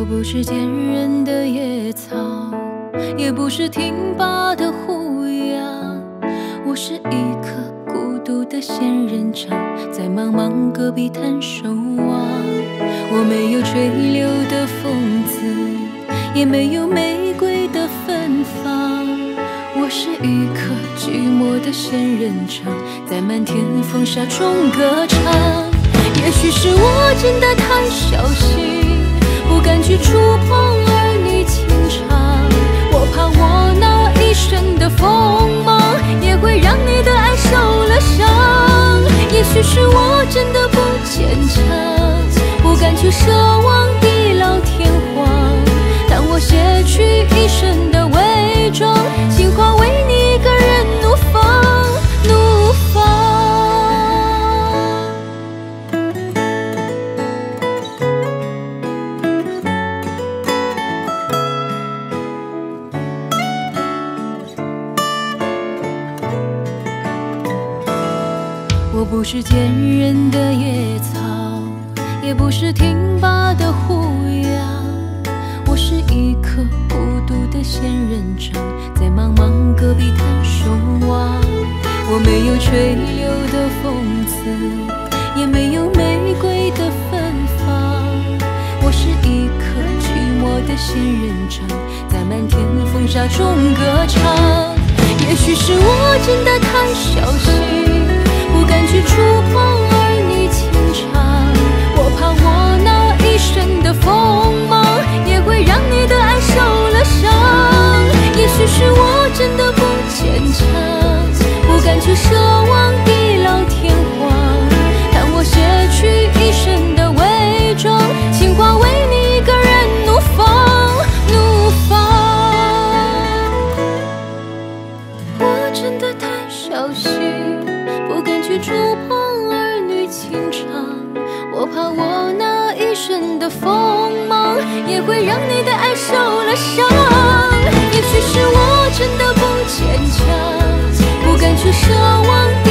不是坚韧的野草，也不是挺拔的虎牙，我是一棵孤独的仙人掌，在茫茫戈壁滩守望。我没有垂柳的风姿，也没有玫瑰的芬芳，我是一棵寂寞的仙人掌，在漫天风沙中歌唱。也许是我真的太小心，不敢去触碰儿女情长，我怕我那一身的锋芒也会让你的爱受了伤。也许是我真的不坚强，不敢去奢望地老天荒，当我卸去一身的伪装，心化为你一个人怒放，怒放。我不是坚韧的野草，也不是挺拔的虎牙，我是一棵孤独的仙人掌，在茫茫戈壁滩守望。我没有垂柳的风姿，也没有玫瑰的芬芳，我是一棵寂寞的仙人掌，在漫天风沙中歌唱。也许是我真的太小心，不敢去触碰儿女情长，我怕我那一身的锋芒也会让你的爱受了伤。也许是我真的不坚强，不敢去奢望地老天荒，当我卸去一身的伪装，心化为你一个人怒放，怒放。我真的太小心，不敢去触碰儿女情长，我怕我那一身的锋芒也会让你的爱受了伤。也许是我真的不坚强，不敢去奢望